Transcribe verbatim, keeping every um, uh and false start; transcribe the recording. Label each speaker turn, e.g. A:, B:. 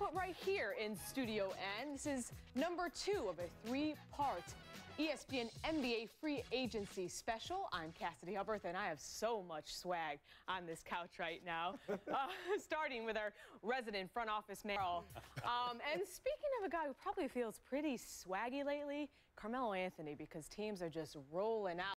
A: but right here in Studio N. This is number two of a three-part E S P N N B A free agency special. I'm Cassidy Hubbarth, and I have so much swag on this couch right now. Uh, starting with our resident front office man. Um, and speaking of a guy who probably feels pretty swaggy lately, Carmelo Anthony, because teams are just rolling out.